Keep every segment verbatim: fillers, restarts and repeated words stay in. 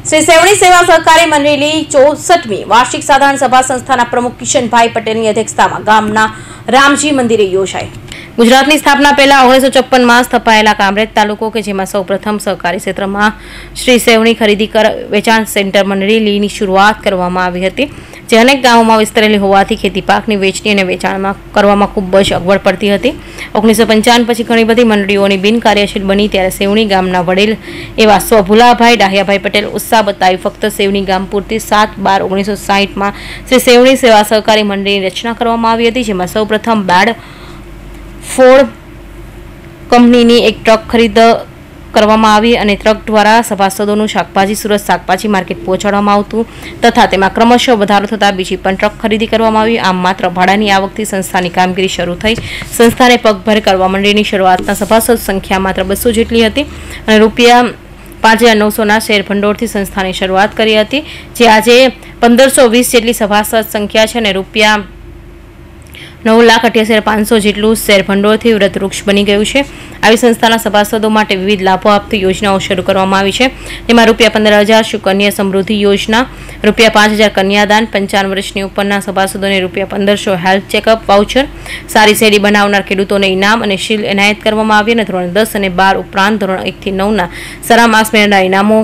श्री सेवणी सेवा सहकारी मंडळी चौसठमी वार्षिक साधारण सभा संस्थाना प्रमुख किशनभाई पटेलनी अध्यक्षतामां गामना रामजी मंदिरे योजाई। गुजरातनी स्थापना पहला ओगनीस सौ चौप्पन में स्थापायेला कामरेज तालुको के जेमां सौ प्रथम सहकारी क्षेत्र में श्री सेवणी खरीदी कर वेचाण सेंटर मंडळीनी शुरुआत करवामां आवी हती, जे अनेक गामों में विस्तरेली होवाथी खेती पाकनी वेचणी अने वेचाण करवामां खूब ज अगवड पड़ती हती। ओगनीस सौ पंचावन पछी घणी बधी मंडळीओनी बिनकार्यशील बनी त्यारे सेवणी गामना वडील एवा स्वभुलाभाई डाहियाभाई पटेल उत्साह बतावी फक्त सेवणी गाम पूरती सात बार ओगनीस सौ साठ में श्री सेवणी सेवा सहकारी मंडळीनी रचना करवामां आवी हती, जेमां सौ प्रथम बेड फोर्ड कंपनीनी एक ट्रक खरीद करवामां आवी अने ट्रक द्वारा सभासदोनुं शाकभाजी सुरत शाकभाजी मार्केट पहोंचाडवामां आवतुं तथा तेमां क्रमशः वधारो थता बीजी पण ट्रक खरीदी करवामां आवी। आम मात्र भाडानी आवकथी संस्थानी कामगीरी शरू थई। संस्थाने पगभर करवा मंडळीनी शरूआतना सभासद संख्या मात्र बसो जेटली हती अने रूपिया पांच हजार नौ सौ ना शेर भंडोळथी संस्थानी शरूआत करी हती, जे आजे पंदर सौ वीस जेटली सभासद संख्या छे अने रूपिया नौ लाख अठ्यासी पांच सौ जेटलू शेर भंडोळथी वृद्ध वृक्ष बनी गयुं छे। આવી સંસ્થાના સભાસદો માટે વિવિધ લાભો આપતી યોજનાઓ શરૂ કરવામાં આવી છે, જેમાં રૂપિયા પંદર હજાર સુકન્યા સમૃદ્ધિ યોજના, રૂપિયા પાંચ હજાર કન્યાદાન, પંચાવન વર્ષની ઉપરના સભાસદોને રૂપિયા પંદરસો હેલ્થ ચેકઅપ વાઉચર, સારી શેરડી બનાવનાર ખેડૂતોને ઇનામ અને શીલ એનાયત કરવામાં આવી અને ધોરણ દસ અને બાર ઉપરાંત ધોરણ એક થી નવ ના સારા માર્ક્સ મેળવનાર ઇનામો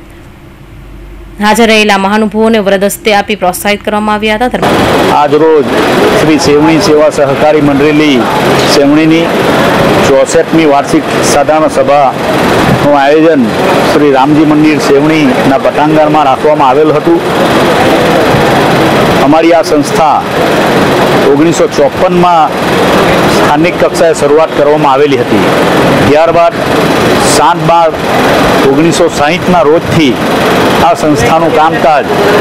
हाजर रहेला महानुभावों ने वरद हस्ते आपी प्रोत्साहित करवामां आव्या हता। आज रोज श्री सेवणी सेवा सहकारी मंडळी सेवणीनी चौसठमी वार्षिक साधारण सभाનું आयोजन श्री रामजी मंदिर सेवणीना पटांगणमां राखवामां आवेल हतुं। अमारी आ संस्था ओगनीस सौ चौप्पन में स्थानिक कक्षाए शुरुआत करवामां आवेली हती। त्यारबाद सात बार ओगनीस सौ साठ ना रोज थी आ संस्थानुं कामकाज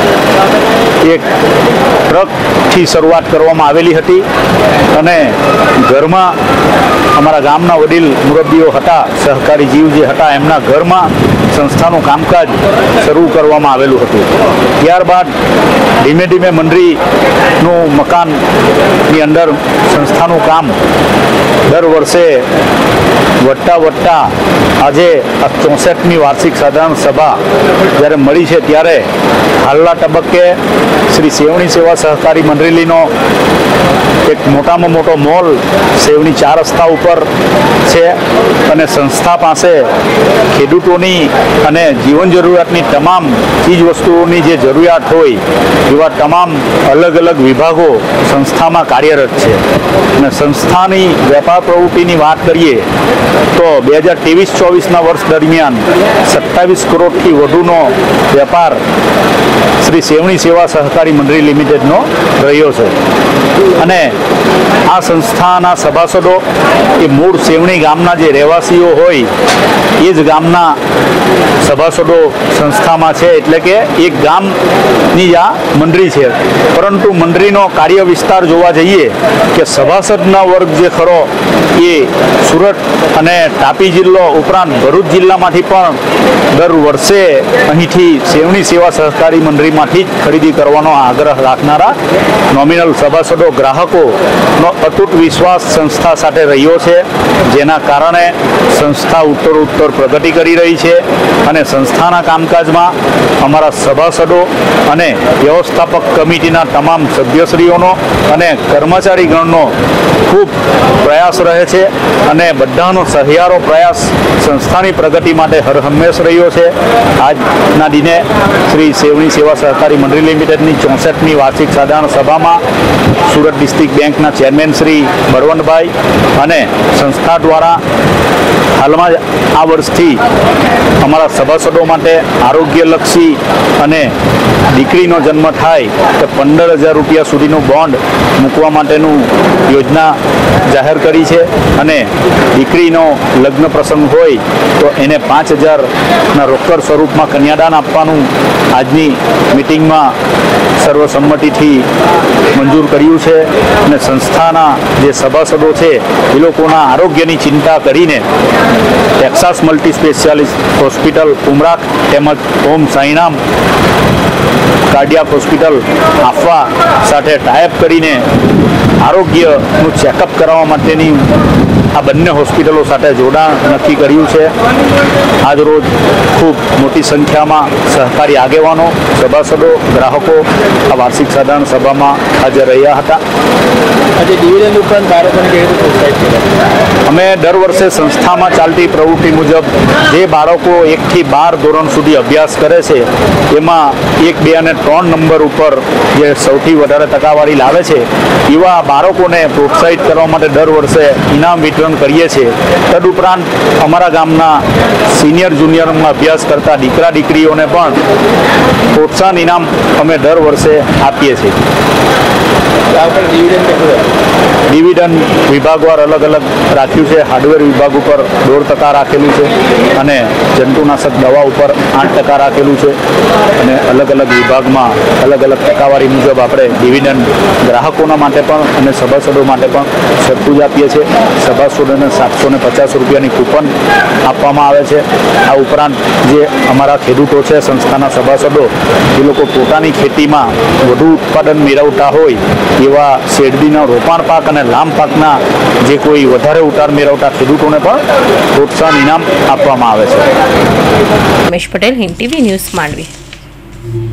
एक ट्रक थी शुरुआत करवामां आवेली हती अने घरमां अमारा गामना वडील मुरब्बीओ हता, सहकारी जीव जे हता एमना घरमां संस्थानुं कामकाज शरू करवामां आवेलुं हतुं। त्यारबाद धीमे धीमे मंडळीनुं मकाननी अंदर संस्थानुं काम दर वर्षे वधता वधता आजे आ चौसठमी वार्षिक साधारण सभा ज्यारे मळी छे त्यारे हालना तबक्के श्री सेवणी सेवा सहकारी मंडळीनो एक मोटामां मोटो मॉल सेवणी चार रस्ता उपर छे अने संस्था पासे खेडूतोनी अने जीवन जरूरियातनी तमाम चीज वस्तुओनी जे जरूरियात होय एवा तमाम अलग अलग विभागों संस्थामां कार्यरत छे। अने संस्थानी वेपार प्रवृत्तिनी वात करीए तो बे हज़ार तेवीस चौवीस ना वर्ष दरमियान सत्तावीस करोड़ थी वधुनो वेपार श्री सेवणी सेवा सहकारी मंडळी लिमिटेडनो रह्यो छे अने आ संस्थाना सभासदो ए मूळ सेवणी गामना जे रहेवासीओ होय ए ज गामना सभासदो संस्थामां छे, एटले के एक गामनी आ मंडળી छे। परंतु मंडળીનો कार्य विस्तार जोवा जईए के सभासदना वर्ग जे खरो ए सूरत अने तापी जिल्लो उपरांत भरूच जिल्लामांथी पण दर वर्षे અહીંથી સેવણી સેવા સહકારી મંડળીમાંથી જ ખરીદી કરવાનો આગ્રહ રાખનારા નોમિનલ સભાસદો ગ્રાહકોનો અતૂટ વિશ્વાસ સંસ્થા સાથે રહ્યો છે, જેના કારણે સંસ્થા ઉત્તર ઉત્તર પ્રગતિ કરી રહી છે અને સંસ્થાના કામકાજમાં અમારા સભાસદો અને વ્યવસ્થાપક કમિટીના તમામ સભ્યશ્રીઓનો અને કર્મચારીગણનો ખૂબ પ્રયાસ રહે છે અને બધાનો સહિયારો પ્રયાસ સંસ્થાની પ્રગતિ માટે હર હંમેશ રહ્યો છે। આજના દિને श्री सेवणी सेवा सहकारी मंडળી लिमिटेडनी चौसठमी वार्षिक साधारण सभा में सूरत डिस्ट्रिक्ट बैंकना चेरमेन श्री बळवंतभाई अने संस्था द्वारा हाल में आ वर्षथी अमारा सभासदों माटे आरोग्यलक्षी अने दीकरीनो जन्म थाय तो पंदर हज़ार रुपया सुधीनो बॉन्ड मूकवा माटेनु योजना जाहिर करी छे अने दीकरीनो लग्न प्रसंग होय तो एने पांच हज़ार ना रोकड़ स्वरूप में कन्यादान आपवानुं आजनी मीटिंग में सर्वसम्मति मंजूर कर्युं छे अने संस्थाना जे सभासदों छे ए लोकोना आरोग्यनी चिंता करीने टेक्सास मल्टी स्पेशियालिस्ट होस्पिटल उमराक तेमज ओम साईनाम कार्डियाक होस्पिटल आपवा साथे टाइप करीने आरोग्यनुं चेकअप करवा माटेनी આ બંને હોસ્પિટલો સાથે જોડાણ નક્કી કર્યું છે. આજરોજ ખૂબ મોટી સંખ્યામાં સહકારી આગેવાનો, સભાસદો, ગ્રાહકો આ વાર્ષિક સાધારણ સભામાં હાજર રહ્યા હતા. આજે ડિવિડન્ડ ઉપરાંત બાળકોને કેવી રીતે પ્રોત્સાહિત કર્યા? અમે દર વર્ષે સંસ્થામાં ચાલતી પ્રવૃત્તિ મુજબ જે બાળકો એકથી બાર ધોરણ સુધી અભ્યાસ કરે છે એમાં એક, બે અને ત્રણ નંબર ઉપર જે સૌથી વધારે ટકાવારી લાવે છે એવા બાળકોને પ્રોત્સાહિત કરવા માટે દર વર્ષે ઇનામ વિતરણ કરીએ છીએ. તદુપરાંત અમારા ગામના સિનિયર જુનિયરમાં અભ્યાસ કરતા દીકરા દીકરીઓને પણ પ્રોત્સાહન ઇનામ અમે દર વર્ષે આપીએ છીએ. ડિવિડન્ડ વિભાગવાર અલગ અલગ રાખ્યું છે. હાર્ડવેર વિભાગ ઉપર દોઢ ટકા રાખેલું છે અને જંતુનાશક દવા ઉપર આઠ ટકા રાખેલું છે અને અલગ અલગ વિભાગમાં અલગ અલગ ટકાવારી મુજબ આપણે ડિવિડન્ડ ગ્રાહકોના માટે પણ અને સભાસદો માટે પણ સરખું જ આપીએ છીએ. સભાસદોને સાતસો ને પચાસ રૂપિયાની કૂપન આપવામાં આવે છે. આ ઉપરાંત જે અમારા ખેડૂતો છે, સંસ્થાના સભાસદો, એ લોકો પોતાની ખેતીમાં વધુ ઉત્પાદન મેળવતા હોય એવા શેરડીના રોપાણ પાક અને લાંબ પાકના જે કોઈ વધારે ઉતાર મેળવતા ખેડૂતોને પણ પ્રોત્સાહન ઇનામ આપવામાં આવે છે. Ramesh Patel, Hind TV news, Mandvi.